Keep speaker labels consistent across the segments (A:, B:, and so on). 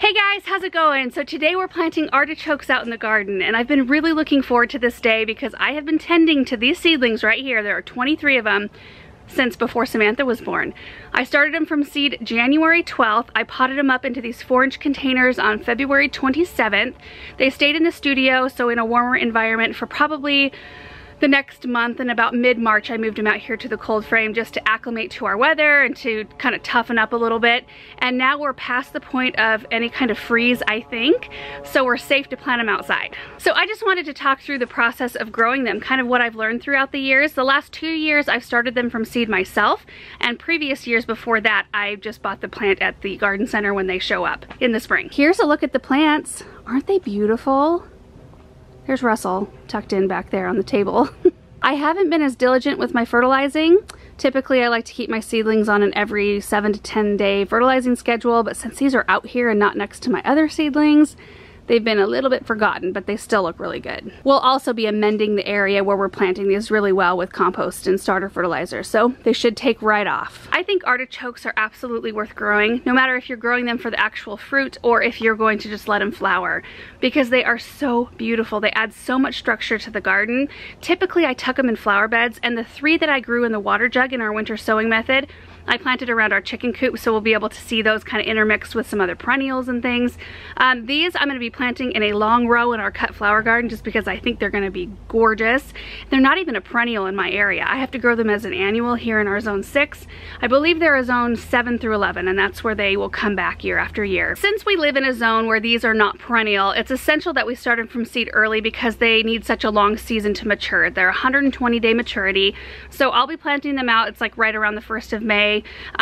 A: Hey guys, how's it going? So today we're planting artichokes out in the garden, and I've been really looking forward to this day because I have been tending to these seedlings right here. There are 23 of them since before Samantha was born. I started them from seed January 12th. I potted them up into these 4-inch containers on February 27th. They stayed in the studio, so in a warmer environment, for probably the next month, and about mid-March I moved them out here to the cold frame just to acclimate to our weather and to kind of toughen up a little bit. And now we're past the point of any kind of freeze, I think, so we're safe to plant them outside. So I just wanted to talk through the process of growing them, kind of what I've learned throughout the years. The last 2 years I've started them from seed myself, and previous years before that I just bought the plant at the garden center when they show up in the spring. Here's a look at the plants. Aren't they beautiful? There's Russell tucked in back there on the table. I haven't been as diligent with my fertilizing. Typically I like to keep my seedlings on an every 7 to 10 day fertilizing schedule, but since these are out here and not next to my other seedlings, they've been a little bit forgotten, but they still look really good. We'll also be amending the area where we're planting these really well with compost and starter fertilizer, so they should take right off. I think artichokes are absolutely worth growing, no matter if you're growing them for the actual fruit or if you're going to just let them flower, because they are so beautiful. They add so much structure to the garden. Typically I tuck them in flower beds, and the 3 that I grew in the water jug in our winter sowing method, I planted around our chicken coop, so we'll be able to see those kind of intermixed with some other perennials and things. These I'm going to be planting in a long row in our cut flower garden just because I think they're going to be gorgeous. They're not even a perennial in my area. I have to grow them as an annual here in our zone 6. I believe they're a zone 7 through 11, and that's where they will come back year after year. Since we live in a zone where these are not perennial, it's essential that we started from seed early because they need such a long season to mature. They're 120-day maturity, so I'll be planting them out. It's like right around the 1st of May.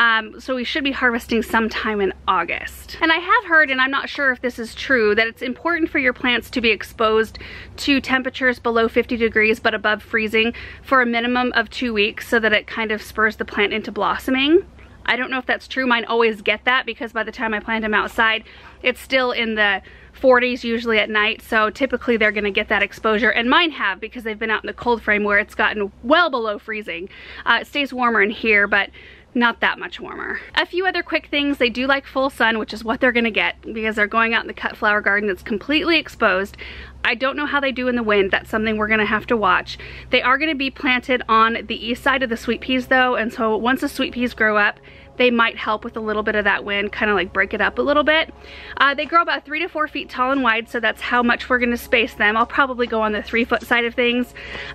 A: So we should be harvesting sometime in August. And I have heard, and I'm not sure if this is true, that it's important for your plants to be exposed to temperatures below 50 degrees but above freezing for a minimum of 2 weeks so that it kind of spurs the plant into blossoming. I don't know if that's true. Mine always get that because by the time I plant them outside, it's still in the 40s usually at night, so typically they're going to get that exposure, and mine have because they've been out in the cold frame where it's gotten well below freezing. It stays warmer in here, but not that much warmer. A few other quick things: they do like full sun, which is what they're gonna get because they're going out in the cut flower garden that's completely exposed. I don't know how they do in the wind. That's something we're gonna have to watch. They are gonna be planted on the east side of the sweet peas though, and so once the sweet peas grow up, they might help with a little bit of that wind, kind of like break it up a little bit. They grow about 3 to 4 feet tall and wide, so that's how much we're gonna space them. I'll probably go on the 3-foot side of things.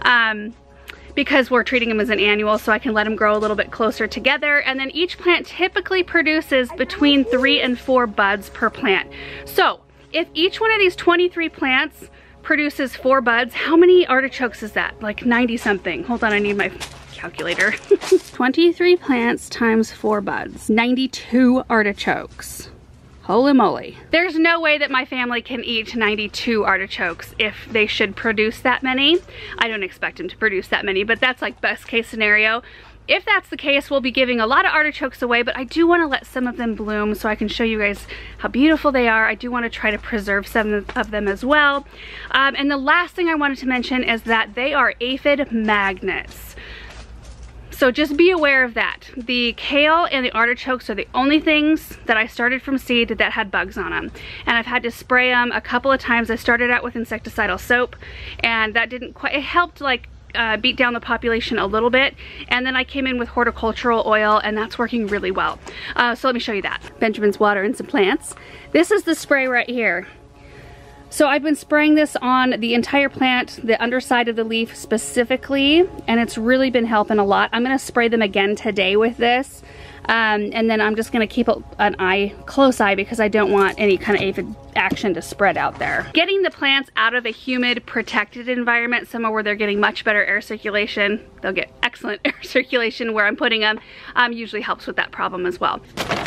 A: Because we're treating them as an annual, so I can let them grow a little bit closer together. And then each plant typically produces between 3 and 4 buds per plant. So if each one of these 23 plants produces 4 buds, how many artichokes is that? Like 90 something. Hold on, I need my calculator. 23 plants times 4 buds, 92 artichokes. Holy moly. There's no way that my family can eat 92 artichokes if they should produce that many. I don't expect them to produce that many, but that's like best case scenario. If that's the case, we'll be giving a lot of artichokes away, but I do want to let some of them bloom so I can show you guys how beautiful they are. I do want to try to preserve some of them as well. And the last thing I wanted to mention is that they are aphid magnets. So just be aware of that. The kale and the artichokes are the only things that I started from seed that had bugs on them. And I've had to spray them a couple of times. I started out with insecticidal soap, and that didn't quite, it helped like beat down the population a little bit. And then I came in with horticultural oil, and that's working really well. So let me show you that. Benjamin's watering some plants. This is the spray right here. So I've been spraying this on the entire plant, the underside of the leaf specifically, and it's really been helping a lot. I'm gonna spray them again today with this, and then I'm just gonna keep an close eye because I don't want any kind of aphid action to spread out there. Getting the plants out of a humid, protected environment, somewhere where they're getting much better air circulation, they'll get excellent air circulation where I'm putting them, usually helps with that problem as well.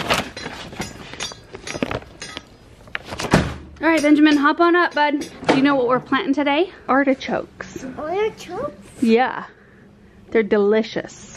A: All right, Benjamin, hop on up, bud. Do you know what we're planting today? Artichokes.
B: Artichokes?
A: Yeah, they're delicious.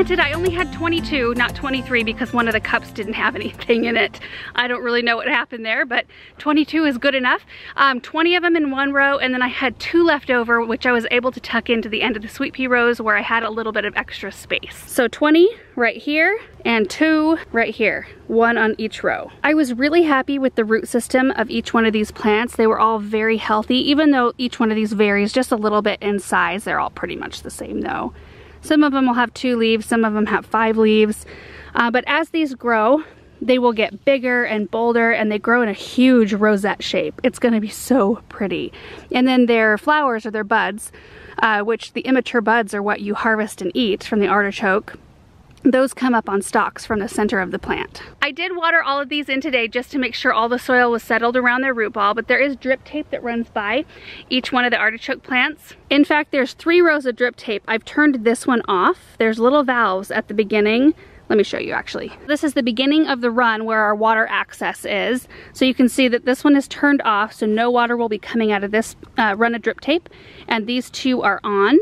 A: planted, I only had 22, not 23, because one of the cups didn't have anything in it. I don't really know what happened there, but 22 is good enough. 20 of them in one row, and then I had 2 left over, which I was able to tuck into the end of the sweet pea rows where I had a little bit of extra space. So 20 right here and 2 right here, 1 on each row. I was really happy with the root system of each one of these plants. They were all very healthy, even though each one of these varies just a little bit in size. They're all pretty much the same though. Some of them will have 2 leaves, some of them have 5 leaves. But as these grow, they will get bigger and bolder, and they grow in a huge rosette shape. It's gonna be so pretty. And then their flowers or their buds, which the immature buds are what you harvest and eat from the artichoke, those come up on stalks from the center of the plant. I did water all of these in today just to make sure all the soil was settled around their root ball, but there is drip tape that runs by each one of the artichoke plants. In fact, there's 3 rows of drip tape. I've turned this one off. There's little valves at the beginning. Let me show you actually. This is the beginning of the run where our water access is. So you can see that this one is turned off, so no water will be coming out of this run of drip tape, and these 2 are on.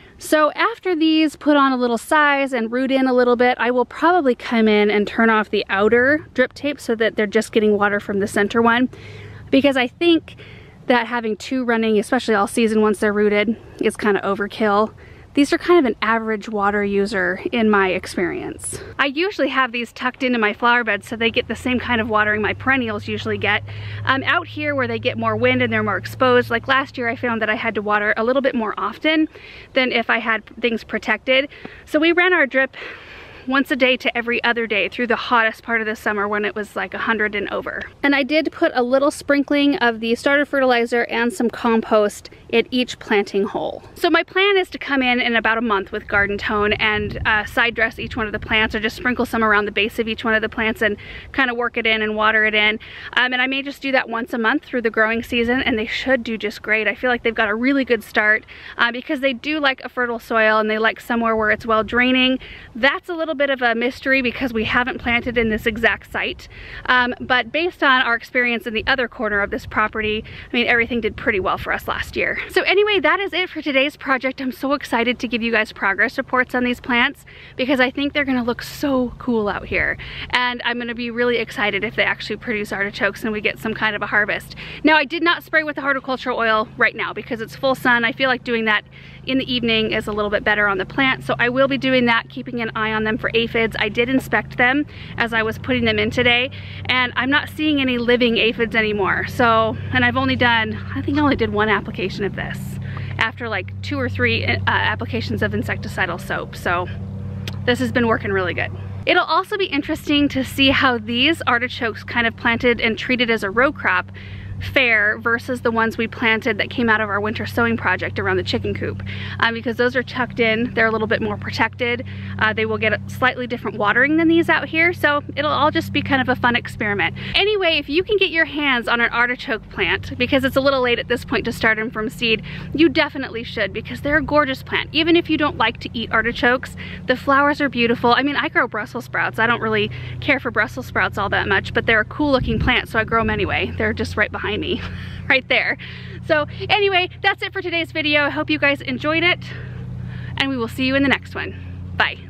A: So after these put on a little size and root in a little bit, I will probably come in and turn off the outer drip tape so that they're just getting water from the center one, because I think that having 2 running, especially all season once they're rooted, is kind of overkill. These are kind of an average water user in my experience. I usually have these tucked into my flower beds so they get the same kind of watering my perennials usually get. Out here where they get more wind and they're more exposed, like last year I found that I had to water a little bit more often than if I had things protected. So we ran our drip once a day to every other day through the hottest part of the summer when it was like 100 and over. And I did put a little sprinkling of the starter fertilizer and some compost at each planting hole. So my plan is to come in about a month with Garden Tone and side dress each one of the plants, or just sprinkle some around the base of each one of the plants and kind of work it in and water it in. And I may just do that once a month through the growing season, and they should do just great. I feel like they've got a really good start because they do like a fertile soil and they like somewhere where it's well draining. That's a little bit of a mystery because we haven't planted in this exact site. But based on our experience in the other corner of this property, I mean, everything did pretty well for us last year. So anyway, that is it for today's project. I'm so excited to give you guys progress reports on these plants because I think they're gonna look so cool out here. And I'm gonna be really excited if they actually produce artichokes and we get some kind of a harvest. Now, I did not spray with the horticultural oil right now because it's full sun. I feel like doing that in the evening is a little bit better on the plant. So I will be doing that, keeping an eye on them for aphids. I did inspect them as I was putting them in today, and I'm not seeing any living aphids anymore. So, and I've only done, I think I only did 1 application of this after like 2 or 3 applications of insecticidal soap. So this has been working really good. It'll also be interesting to see how these artichokes kind of planted and treated as a row crop fare versus the ones we planted that came out of our winter sowing project around the chicken coop, because those are tucked in, they're a little bit more protected. They will get a slightly different watering than these out here, so it'll all just be kind of a fun experiment. Anyway, if you can get your hands on an artichoke plant, because it's a little late at this point to start them from seed, you definitely should, because they're a gorgeous plant. Even if you don't like to eat artichokes, the flowers are beautiful. I mean, I grow Brussels sprouts. I don't really care for Brussels sprouts all that much, but they're a cool looking plant, so I grow them anyway. They're just right behind me right there. So anyway, that's it for today's video. I hope you guys enjoyed it, and we will see you in the next one. Bye.